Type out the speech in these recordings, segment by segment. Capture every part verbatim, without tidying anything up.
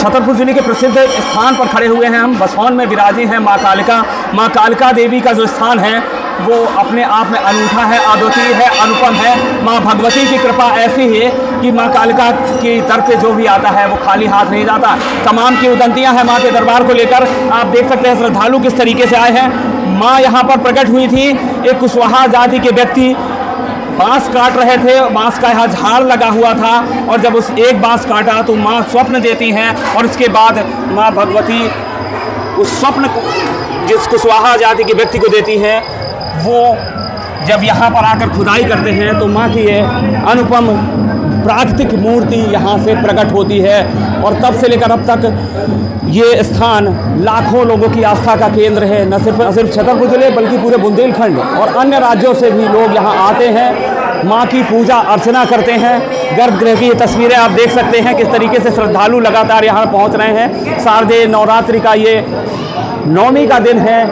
छतरपुर जिले के प्रसिद्ध स्थान पर खड़े हुए हैं हम। बसौन में विराजी हैं माँ कालिका। माँ कालिका देवी का जो स्थान है वो अपने आप में अनूठा है, अद्वितीय है, अनुपम है। माँ भगवती की कृपा ऐसी है कि माँ कालिका की दर पे जो भी आता है वो खाली हाथ नहीं जाता। तमाम की उदंतियाँ हैं माँ के दरबार को लेकर। आप देख सकते हैं श्रद्धालु किस तरीके से आए हैं। माँ यहाँ पर प्रकट हुई थी। एक कुशवाहा जाति के व्यक्ति बांस काट रहे थे, बांस का यहाँ झाड़ लगा हुआ था और जब उस एक बांस काटा तो माँ स्वप्न देती हैं और उसके बाद माँ भगवती उस स्वप्न को जिस कुशवाहा जाति के व्यक्ति को देती हैं, वो जब यहाँ पर आकर खुदाई करते हैं तो माँ की ये अनुपम प्राकृतिक मूर्ति यहाँ से प्रकट होती है। और तब से लेकर अब तक ये स्थान लाखों लोगों की आस्था का केंद्र है। न सिर्फ न सिर्फ छतरपुर जिले बल्कि पूरे बुंदेलखंड और अन्य राज्यों से भी लोग यहाँ आते हैं, माँ की पूजा अर्चना करते हैं। गर्भगृह की ये तस्वीरें आप देख सकते हैं किस तरीके से श्रद्धालु लगातार यहाँ पहुँच रहे हैं। शारदीय नवरात्रि का ये नवमी का दिन है।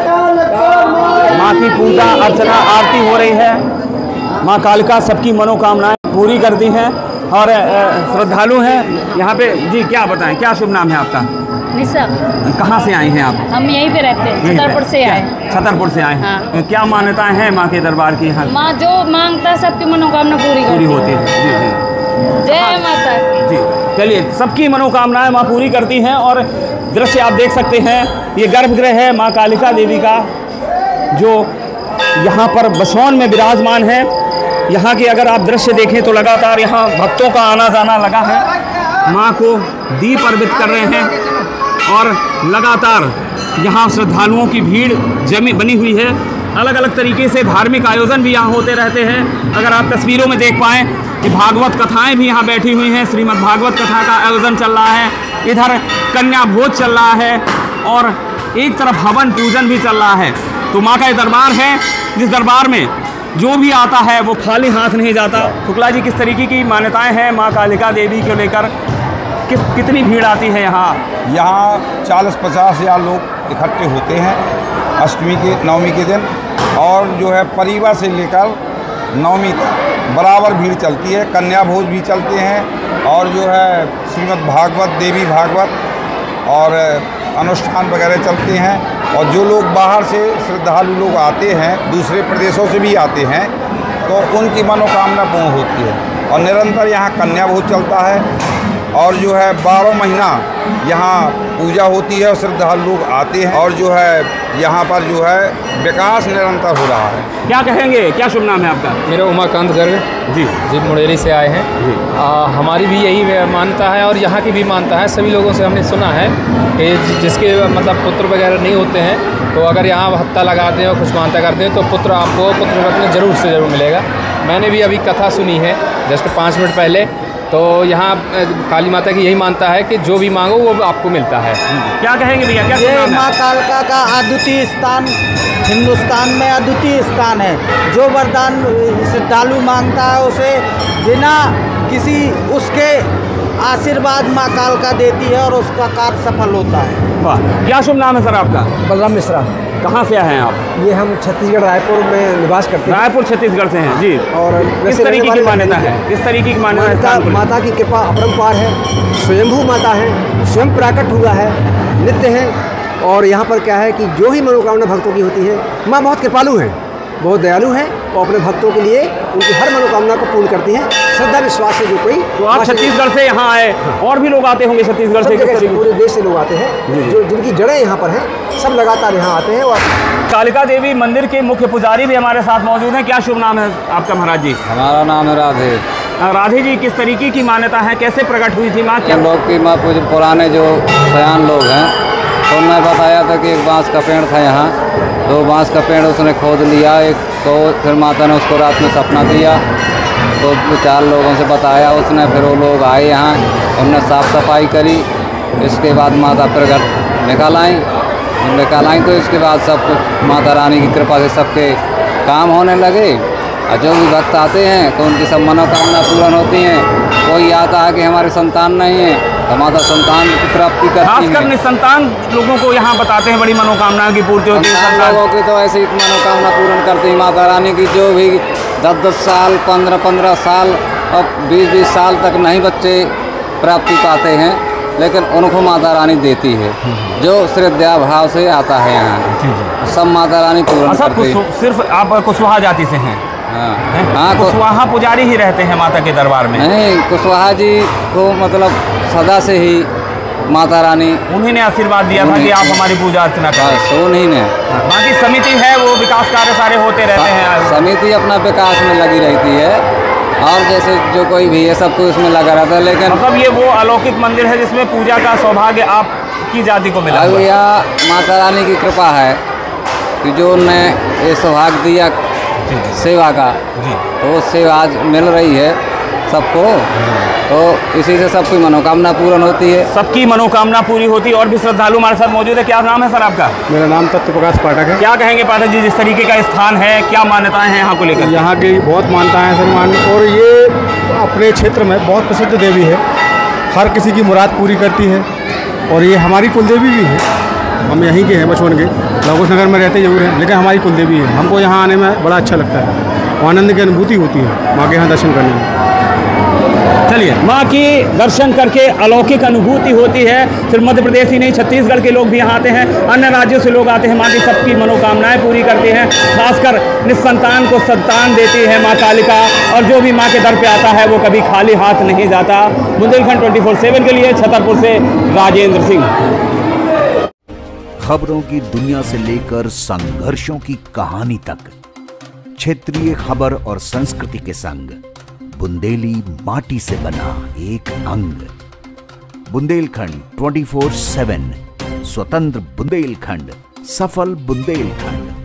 माँ की पूजा अर्चना आरती हो रही है। माँ कालिका सबकी मनोकामनाएं पूरी करती हैं और श्रद्धालु हैं यहाँ पे। जी क्या बताएं, क्या शुभ नाम है आपका? निशा। कहाँ से आई हैं आप? हम यहीं पे रहते हैं, छतरपुर से आए। छतरपुर से आए हैं। हाँ। क्या मान्यताएं हैं माँ के दरबार की? हाँ, माँ जो मांगता है सबकी मनोकामना पूरी पूरी होती है। जी जी, जय माता जी। चलिए, सबकी मनोकामनाएं माँ पूरी करती हैं। और दृश्य आप देख सकते हैं, ये गर्भगृह है माँ कालिका देवी का जो यहाँ पर बसौन में विराजमान है। यहाँ की अगर आप दृश्य देखें तो लगातार यहाँ भक्तों का आना जाना लगा है। माँ को दीप अर्पित कर रहे हैं और लगातार यहाँ श्रद्धालुओं की भीड़ जमी बनी हुई है। अलग अलग तरीके से धार्मिक आयोजन भी यहाँ होते रहते हैं। अगर आप तस्वीरों में देख पाएँ कि भागवत कथाएं भी यहाँ बैठी हुई हैं। श्रीमद् भागवत कथा का आयोजन चल रहा है, इधर कन्या भोज चल रहा है और एक तरफ हवन पूजन भी चल रहा है। तो माँ का ये दरबार है जिस दरबार में जो भी आता है वो खाली हाथ नहीं जाता। शुक्ला जी, किस तरीके की मान्यताएं हैं माँ कालिका देवी को लेकर? किस कितनी भीड़ आती है यहाँ? यहाँ चालीस पचास हज़ार लोग इकट्ठे होते हैं अष्टमी के नवमी के दिन। और जो है परिवार से लेकर नवमी तक बराबर भीड़ चलती है। कन्या भोज भी चलते हैं और जो है श्रीमद् भागवत देवी भागवत और अनुष्ठान वगैरह चलते हैं। और जो लोग बाहर से श्रद्धालु लोग आते हैं, दूसरे प्रदेशों से भी आते हैं, तो उनकी मनोकामना पूर्ण होती है। और निरंतर यहाँ कन्या भोज चलता है और जो है बारह महीना यहाँ पूजा होती है और श्रद्धालु लोग आते हैं। और जो है यहाँ पर जो है विकास निरंतर हो रहा है। क्या कहेंगे, क्या शुभ नाम है आपका? मेरा उमाकांत गर्ग जी जी मुड़ेरी से आए हैं जी। आ, हमारी भी यही मान्यता है और यहाँ की भी मान्यता है। सभी लोगों से हमने सुना है कि जिसके मतलब पुत्र वगैरह नहीं होते हैं तो अगर यहाँ हत्ता लगाते हैं और कुछ मानता करते हैं तो पुत्र आपको पुत्र रत्न जरूर से ज़रूर मिलेगा। मैंने भी अभी कथा सुनी है जस्ट पाँच मिनट पहले। तो यहाँ काली माता की यही मानता है कि जो भी मांगो वो आपको मिलता है। क्या कहेंगे भैया, क्या ये माँ कालिका का अद्वितीय स्थान हिंदुस्तान में अद्वितीय स्थान है। जो वरदान श्रद्धालु मांगता है उसे बिना किसी उसके आशीर्वाद माँ कालिका देती है और उसका कार्य सफल होता है। वाह, क्या शुभ नाम है सर आपका? बलराम मिश्रा। कहाँ से आए हैं आप? ये हम छत्तीसगढ़ रायपुर में निवास करते हैं। रायपुर छत्तीसगढ़ से हैं जी। और किस तरीके की मान्यता है? किस तरीके की मान्यता है? माता की कृपा अपरंपार है। स्वयंभू माता है, स्वयं प्रकट हुआ है, नित्य है। और यहाँ पर क्या है कि जो ही मनोकामना भक्तों की होती है, माँ बहुत कृपालु है, बहुत दयालु है और अपने भक्तों के लिए उनकी हर मनोकामना को पूर्ण करती हैं। श्रद्धा विश्वास से जो कोई। तो आप छत्तीसगढ़ से यहाँ आए, और भी लोग आते होंगे छत्तीसगढ़ से? पूरे देश से लोग आते हैं जो जिनकी जड़ें यहाँ पर हैं, सब लगातार यहाँ आते हैं। और कालिका देवी मंदिर के मुख्य पुजारी भी हमारे साथ मौजूद हैं। क्या शुभ नाम है आपका महाराज जी? हमारा नाम है राधे। राधे जी, किस तरीके की मान्यता है, कैसे प्रकट हुई थी माँ? क्या लोग की माँ पुराने जो सयान लोग हैं तो उन्होंने बताया था कि एक बांस का पेड़ था यहाँ, तो बांस का पेड़ उसने खोद लिया एक, तो फिर माता ने उसको रात में सपना दिया तो चार लोगों से बताया उसने। फिर वो लोग आए यहाँ, उन्होंने साफ़ सफाई करी। इसके बाद माता प्रकट निकाल आई निकाल आई तो इसके बाद सब कुछ माता रानी की कृपा से सबके काम होने लगे। और जो भी भक्त आते हैं तो उनकी सब मनोकामना पूर्ण होती हैं। कोई आता है कि हमारे संतान नहीं है तो माता संतान की प्राप्ति करती है। खासकर निसंतान लोगों को यहाँ बताते हैं बड़ी मनोकामना की पूर्ति होती है। लोगों की तो ऐसी मनोकामना पूर्ण करती है माता रानी की। जो भी दस दस साल पंद्रह पंद्रह साल और बीस बीस साल तक नहीं बच्चे प्राप्ति पाते हैं लेकिन उनको माता रानी देती है, जो श्रद्धा भाव से आता है यहाँ, सब माता रानी पूर्ण अच्छा, करती है। कुछ- सिर्फ आप कुशवाहा जाति से हैं? हाँ हैं? हाँ, तो कुशवाहा पुजारी ही रहते हैं माता के दरबार में? नहीं, कुशवाहा जी को मतलब सदा से ही माता रानी उन्हीं ने आशीर्वाद दिया था कि आप हमारी पूजा अर्चना करें। बस उन्हीं ने, बाकी समिति है वो विकास कार्य सारे होते रहते हैं। समिति अपना विकास में लगी रहती है, और जैसे जो कोई भी है सब कोई उसमें लगा रहता है, लेकिन मतलब ये वो अलौकिक मंदिर है जिसमें पूजा का सौभाग्य आपकी जाति को मिला अब हुआ है। यह माता रानी की कृपा है कि जो उनने ये सौभाग्य दिया सेवा का, जी। तो वो सेवा आज मिल रही है सबको, तो इसी से सबकी मनोकामना पूर्ण होती है। सबकी मनोकामना पूरी होती है। और भी श्रद्धालु हमारे साथ मौजूद है। क्या नाम है सर आपका? मेरा नाम तत्व प्रकाश पाठक है। क्या कहेंगे पाठक जी, जिस तरीके का स्थान है, क्या मान्यताएं हैं यहाँ को लेकर? यहाँ की बहुत मान्यताएं हैं सर, मान और ये अपने क्षेत्र में बहुत प्रसिद्ध देवी है, हर किसी की मुराद पूरी करती है, और ये हमारी कुलदेवी भी है। हम यहीं के हैं, बचपन के लवकुश नगर में रहते जरूर हैं, लेकिन हमारी कुलदेवी है। हमको यहाँ आने में बड़ा अच्छा लगता है, आनंद की अनुभूति होती है माँ के यहाँ दर्शन करने में। चलिए, माँ की दर्शन करके अलौकिक अनुभूति होती है। सिर्फ मध्य प्रदेश ही नहीं, छत्तीसगढ़ के लोग भी यहाँ आते हैं, अन्य राज्यों से लोग आते हैं। माँ की सबकी मनोकामनाएं पूरी करती हैं, खासकर निसंतान को संतान देती है माँ कालिका। और जो भी माँ के दर पे आता है वो कभी खाली हाथ नहीं जाता। बुंदेलखंड ट्वेंटी फोर सेवन के लिए छतरपुर से राजेंद्र सिंह। खबरों की दुनिया से लेकर संघर्षों की कहानी तक, क्षेत्रीय खबर और संस्कृति के संग बुंदेली माटी से बना एक अंग। बुंदेलखंड ट्वेंटी फोर सेवन, स्वतंत्र बुंदेलखंड, सफल बुंदेलखंड।